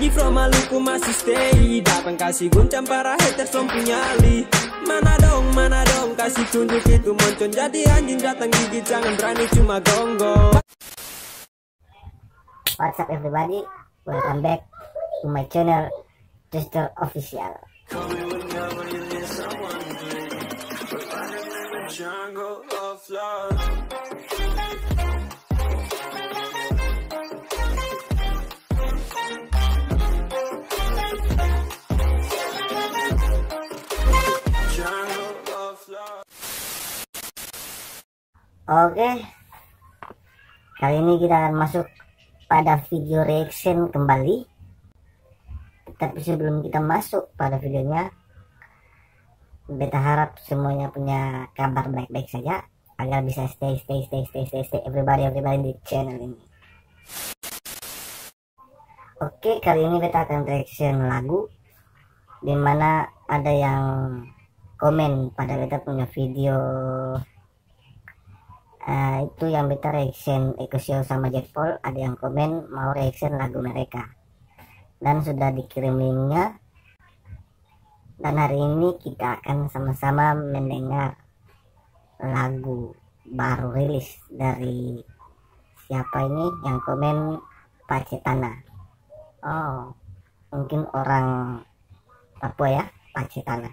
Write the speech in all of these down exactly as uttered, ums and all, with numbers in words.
Lagi from Maluku masih stay, datang kasih guncang para haters som punya ali. Mana dong, mana dong, kasih tunjuk itu moncon. Jadi anjing datang gigit, jangan berani cuma gonggong. What's up everybody, welcome back to my channel Twister Official. Oke, kali ini kita akan masuk pada video reaction kembali. Tapi sebelum kita masuk pada videonya, beta harap semuanya punya kabar baik-baik saja agar bisa stay stay stay stay stay stay everybody everybody di channel ini. Oke, kali ini beta akan reaction lagu, dimana ada yang komen pada beta punya video. Uh, itu yang beta reaction Eko Show sama Jack Paul, ada yang komen mau reaction lagu mereka dan sudah dikirim linknya, dan hari ini kita akan sama-sama mendengar lagu baru rilis dari siapa ini yang komen, Pacetana. Oh, mungkin orang Papua ya, Pacetana.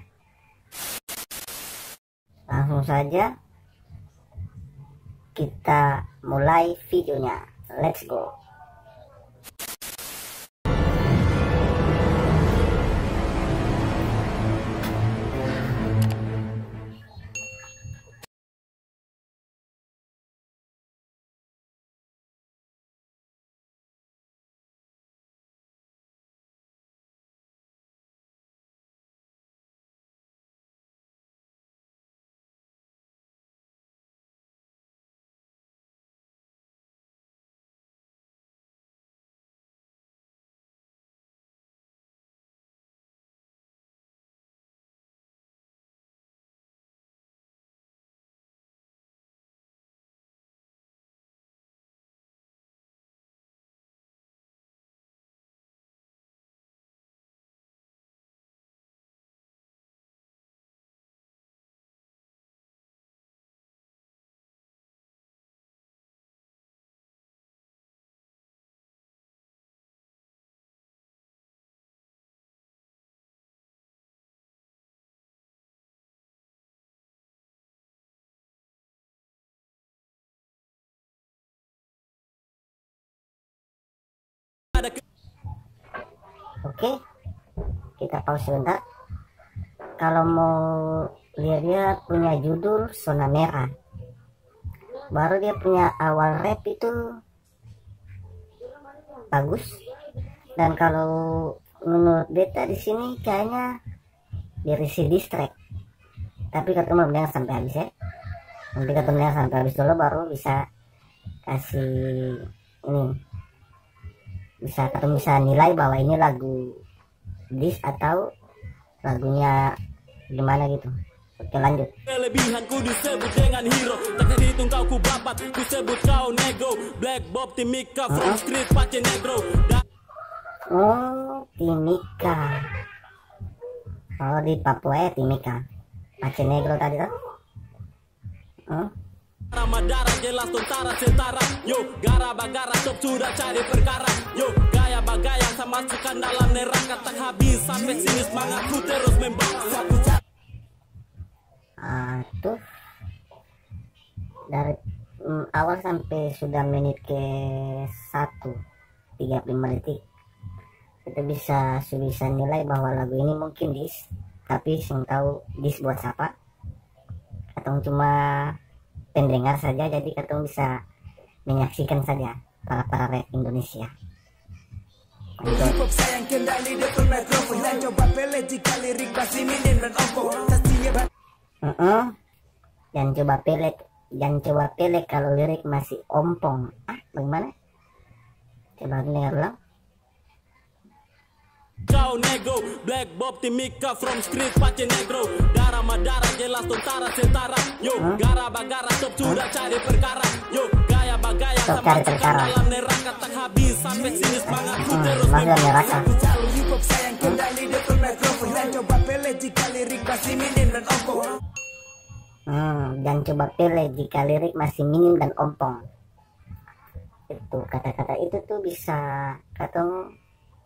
Langsung saja kita mulai videonya, let's go. Oke, kita pause sebentar. Kalau mau lihat-lihat punya judul Zona Merah, baru dia punya awal rap itu bagus, dan kalau menurut beta di sini kayaknya berisi distrack. Tapi ketemu mendengar sampai habis ya. Nanti ketemu mendengar sampai habis dulu baru bisa kasih ini, bisa ketemu bisa nilai bahwa ini lagu dis atau lagunya gimana gitu. Oke, lanjut. Kelebihanku disebut dengan hero, tak terhitung kau ku babat, ku sebut kau nego. Black Bob Timika from street Pace Negro. Oh, Timika. Oh, di Papua ya Timika. Pace Negro tadi tuh. Hmm? Ramadara jelas tentara setara. Yo, gara bagara top sudah cari perkara. Yo, gaya bagaya sama masukkan dalam neraka tak habis sampai sini semangatku terus membara. Aduh, dari mm, awal sampai sudah menit ke satu tiga puluh lima detik, kita bisa bisa nilai bahwa lagu ini mungkin dis, tapi sing tahu dis buat siapa atau cuma pendengar saja. Jadi kita bisa menyaksikan saja para para rap Indonesia. Uh -uh. Jangan coba pelet, jangan coba pelet kalau lirik masih ompong. Ah, bagaimana? Coba dengar ulang. Kau nego, Black Bob Timika from street Pace Negro. Darah madara jelas tentara setara. Yo, gara bagara top sudah cari perkara. Yo, gaya Gaya bagaya Sok sama cari suka perkara. dalam neraka tak habis sampai sini semangatku Hmm, terus masih ada neraka. Selalu hip hop sayang kendali depan mikrofon. Dan coba pilih jika lirik masih minim dan ompong. Hmm, dan coba pilih jika lirik masih minim dan ompong. Itu kata-kata itu tuh bisa katong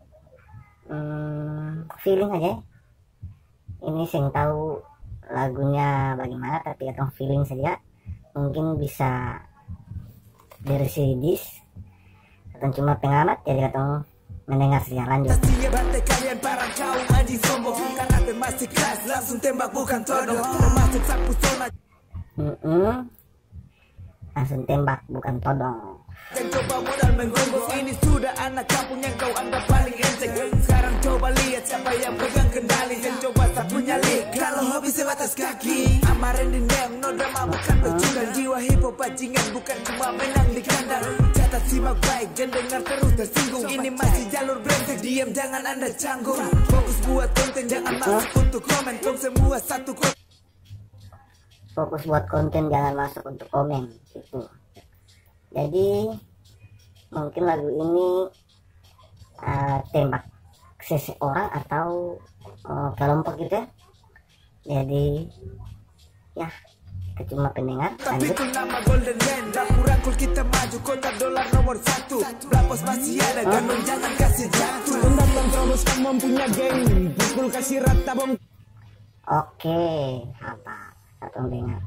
hmm, feeling aja. Ini sing tahu lagunya bagaimana, tapi katong feeling saja. Mungkin bisa dari sidis. Katong cuma pengamat, jadi katong mendengar saja. Lanjut. Pastinya bantai kalian para kaum anjing sombong. Karena gue masih keras langsung tembak bukan todong. Termasuk sapu sona. Mm-mm. Langsung tembak bukan todong. Dan coba modal menggonggong. Ini sudah anak kampung yang kau anggap paling enteng. Sekarang coba lihat siapa yang pegang kendali. Dan coba sapu nyali kalau hobi sebatas kaki. Amaran dendam, no drama bukan pecundang. Jiwa hip hop bajingan bukan cuma menang di kandang. Catat simak baik dan dengar terus tersinggung. Ini masih jalur brengsek, diam jangan anda canggung. Fokus buat konten jangan masuk untuk komen. Kau semua satu kota. Fokus buat konten, jangan masuk untuk komen. Itu. Jadi mungkin lagu ini uh, tembak seseorang atau uh, kelompok gitu ya. Jadi ya kita cuma pendengar. Tapi Lanjut. itu nama Golden Land. Dapur rangkul kita maju, kota dolar nomor satu. Blapos masih ada, ganun jangan kasih jatuh. Undang dan terus kamu mempunyai geng. Pukul kasih rata bom. Oke, apa satu dengar.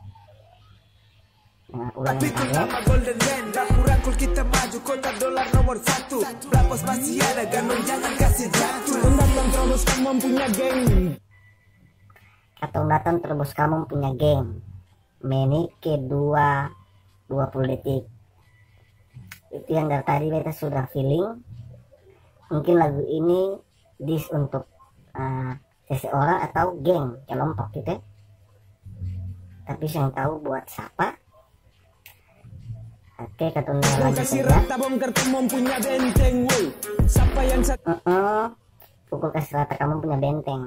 Dengar ulang Tapi yang itu tadi. nama Golden Land. Dapur rangkul kita maju, kota dolar nomor satu. Blapos masih ada, ganun jangan kasih jatuh. Undang dan terus kamu mempunyai geng. Katong datang terus kamu punya geng. Menit kedua dua puluh detik. Itu yang dari tadi beta sudah feeling. Mungkin lagu ini dis untuk uh, seseorang atau geng, kelompok gitu ya. Tapi yang tahu buat siapa. Oke, katong Pukul lanjut kasih saja. rata bom kertu mempunyai benteng. Woi, siapa yang satu? Uh-uh. Pukul kasih rata kamu punya benteng.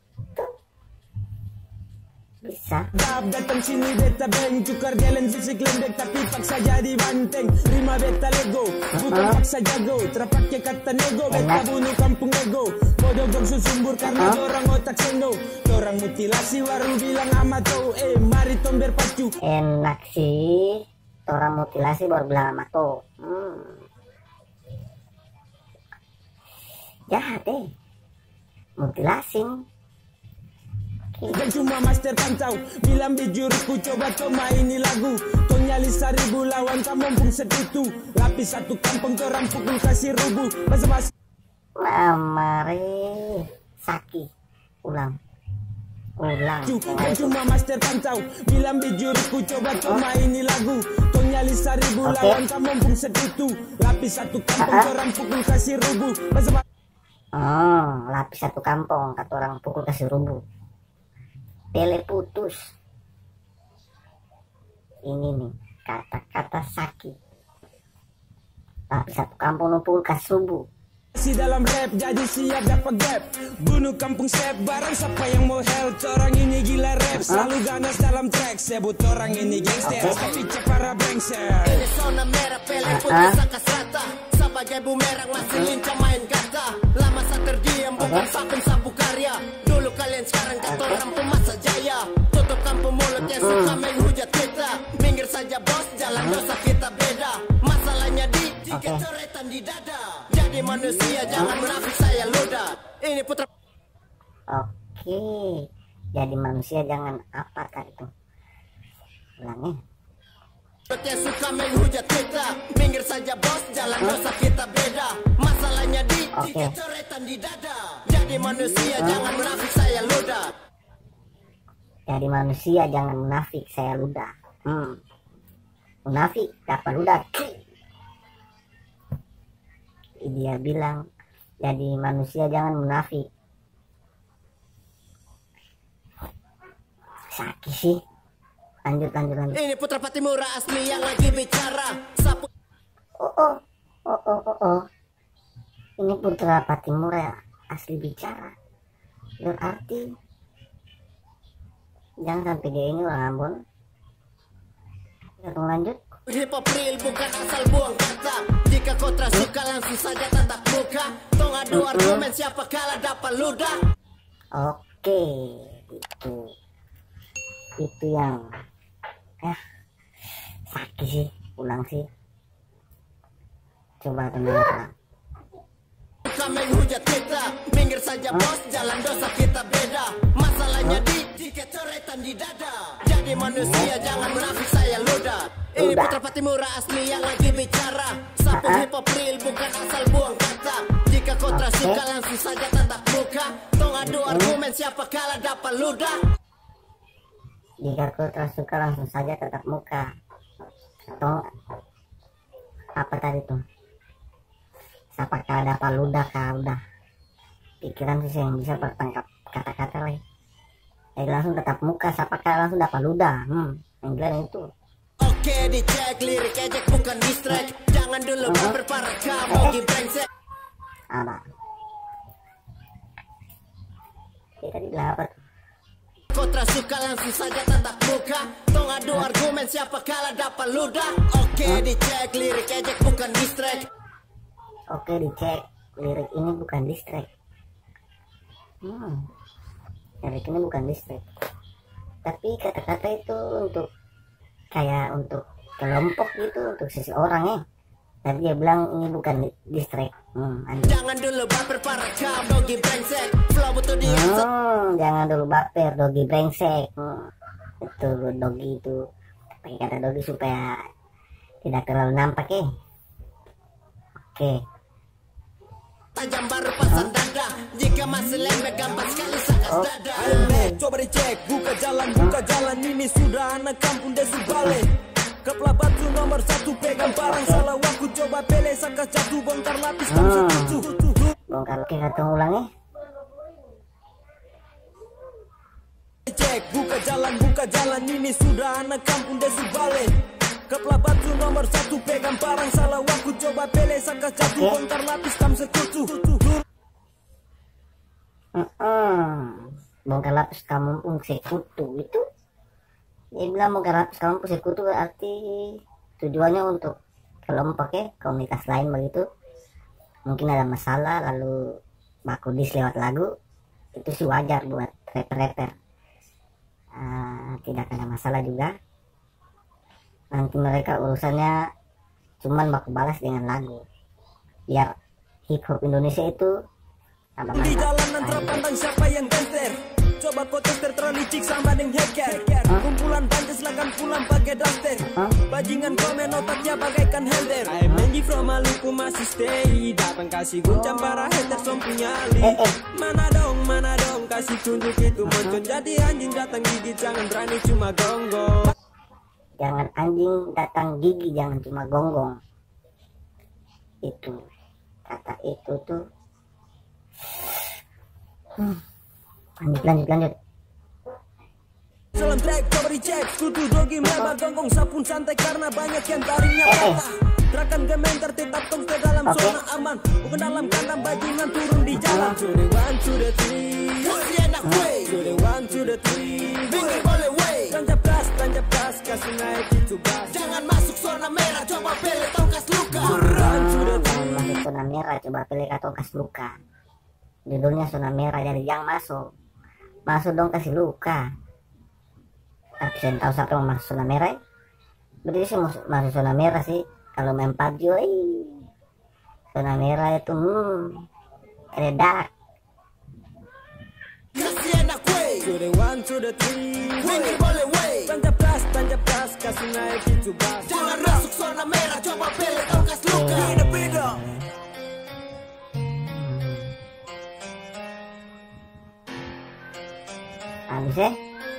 Bisa. Dab datang sini beta beng. Tukar jalan fisik lembek tapi paksa jadi banteng. Rima beta lego, bukan paksa jago. Terpakai kata nego, beta bunuh kampung ego. Bodoh gong susumbur karena orang otak sendo. Orang mutilasi warung bilang amato. Eh mari tom berpacu. Enak sih. Orang mutilasi baru bilang sama tuh. Hmm. Jahat eh. Mutilasin. Dan cuma master pantau. Bilang bijur ku coba to maini lagu. To nyali seribu lawan kamu pun setutu. Lapis satu kampung orang pukul kasih rubuh. Basa-basi. Mari Saki. Ulang. Ulang. Dan cuma master pantau. Bilang bijur ku coba to maini lagu. To nyali seribu Oke. lawan kamu pun setutu. Lapis satu kampung Ah, ah. orang pukul kasih rubuh. Basa-basi. Oh, lapis satu kampung kata orang pukul kasih rubuh. Tele putus. Ini nih kata-kata Saki. Lapis satu kampung numpul kasih rubuh. Si dalam rap jadi siap dapat gap. Bunuh kampung sep barang siapa yang mau help. Orang ini gila rap selalu ganas dalam track. Sebut orang ini gangster tapi para brengsek. Ini zona merah pelek putih Ah, ah. sakas rata. Sebagai bumerang masih lincah main kata. Lama saya terdiam bukan vakum sapu karya. Dulu kalian sekarang kata orang pemasa jaya. Tutup kampung mulut yang suka menghujat kita. Minggir saja bos, jalan dosa kita beda. Masalahnya di jika Oke. coretan di dada. Jadi manusia jangan munafik saya luda. Ini putra Oke. Jadi manusia jangan apa tadi tuh. Ulangnya. yang suka menghujat kita. Minggir saja bos, jalan dosa kita beda. Masalahnya di jika Oke. coretan di dada. Jadi manusia jangan munafik saya luda. Jadi manusia jangan munafik, saya ludah. Hmm. Munafik dapat ludah. Dia bilang, jadi manusia jangan munafik. Sakit sih. Lanjut, lanjut, lanjut. Ini putra Patimura asli yang lagi bicara. Sapu Oh, oh, oh, oh, oh, oh. Ini putra Patimura asli bicara. Berarti jangan sampai dia ini orang Ambon. Langsung lanjut. Hip hop real bukan asal buang kata. Jika kau tak suka langsung saja tatap muka. Tong adu argumen siapa kalah dapat ludah. Oke, itu itu yang eh sakit sih, ulang sih. Coba teman-teman. Kami hujat kita, minggir saja bos, jalan dosa kita beda. Masalahnya di tiket coretan di dada. Jadi manusia jangan munafik saya ludah. Ini putra Patimura asli yang lagi bicara. Sapu hip hop real bukan asal buang kata. Jika kau tak suka langsung saja tatap muka. Tong adu argumen siapa kalah dapat ludah. Jika kau tak suka langsung saja tatap muka. Atau apa tadi tuh? Siapa kalah dapat ludah kah udah. Pikiran sih yang bisa bertangkap kata-kata lagi. Eh langsung tatap muka, siapa kalah langsung dapat ludah. Hmm, yang itu. Oke dicek, lirik ejek bukan distrack. Jangan dulu baper para kamu di brengsek. Apa? Ini tadi lapar. Kau tak suka langsung saja tatap muka. Tong adu argumen siapa kalah dapat ludah. Oke dicek, lirik ejek bukan distrack. Oke dicek, lirik ini bukan distrack. Hmm, lirik ini bukan distrack. Tapi kata-kata itu untuk kayak untuk kelompok gitu, untuk seseorang ya. Tapi dia bilang ini bukan distrack. Hmm, jangan dulu baper para kamu dogi brengsek. Flow betul dia. Hmm, jangan dulu baper dogi brengsek. Hmm, itu dogi itu pakai kata dogi supaya tidak terlalu nampak ya. Oke. Tajam baru pasang dada. Jika masih lembek gampang sekali sakas dada. Coba dicek, buka jalan, buka jalan. Ini sudah anak kampung desu balik. Kepala batu nomor satu, pegang barang salah waktu. Coba pele sakas jatuh, bongkar lapis kamu setuju. Bongkar lapis atau ulang ya. Cek, buka jalan, buka jalan. Ini sudah anak kampung desu balik. Kepala batu nomor satu, pegang barang salah waktu. Coba pele sakas jatuh, bongkar lapis kamu setuju. Hmm, bongkar lapis kamu pun sekutu itu. Dia bilang bongkar lapis kamu pun sekutu berarti tujuannya untuk kelompok ya, komunitas lain begitu. Mungkin ada masalah lalu baku dis lewat lagu, itu sih wajar buat rapper-rapper. Uh, tidak ada masalah juga. Nanti mereka urusannya cuman baku balas dengan lagu. Biar hip hop Indonesia itu di jalanan terpandang siapa yang gangster. Coba kau tester terlicik sama dengan hacker. Kumpulan bandes lakan pulang pakai duster. Bajingan komen otaknya bagaikan helder. I'm Benji from Maluku masih stay. Datang kasih guncang para haters som punya li. Mana dong, mana dong kasih tunjuk itu moncon. Jadi anjing datang gigi jangan berani cuma gonggong. Jangan anjing datang gigi jangan cuma gonggong. Itu kata itu tuh. Hmm. Lanjut lanjut lanjut. Salam track coba dicek. Kutu dogi melebar gonggong sapun santai karena banyak yang taringnya patah. Gerakan gemeter tetap tong ke dalam zona aman. Bukan dalam kandang bajingan turun di jalan. To the one to the three. Kasih enak way. To the one to the three. Pinggir boleh way. Tancap gas, tancap gas, kasih naik itu gas. Jangan masuk zona merah, coba pilih tongkas luka. One to the Jangan three. masuk zona merah, coba pilih tongkas luka. Judulnya zona merah, jadi yang masuk masuk dong kasih luka. Tapi saya tahu siapa yang masuk zona merah. Berarti sih masuk, masuk zona merah sih kalau main P U B G. Oi. Zona merah itu hmm, redak. Kasih enak way. To the one to the three. Pinggir boleh way. Tancap gas, tancap gas, kasih naik itu gas. Jangan masuk zona merah, coba pilih tongkas luka. Beda-beda. Habis ya.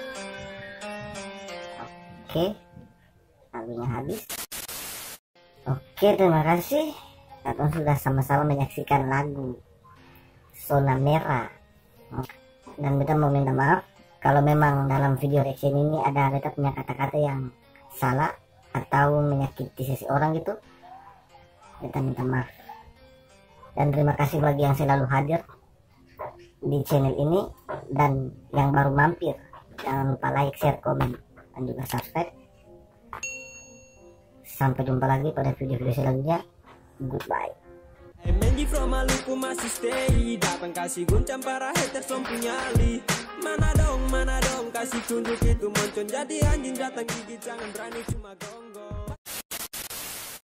Oke, lagunya habis. Oke, terima kasih kalian sudah sama-sama menyaksikan lagu Zona Merah. Dan beta mau minta maaf kalau memang dalam video reaction ini ada beta punya kata-kata yang salah atau menyakiti seseorang gitu. Beta minta maaf. Dan terima kasih bagi yang selalu hadir di channel ini, dan yang baru mampir jangan lupa like, share, komen, dan juga subscribe. Sampai jumpa lagi pada video-video selanjutnya. Goodbye. Menji from Maluku masih stay. Datang kasih guncang para haters som punya nyali. Mana dong, mana dong, kasih tunjuk itu moncon. Jadi anjing datang gigit, jangan berani cuma gonggong.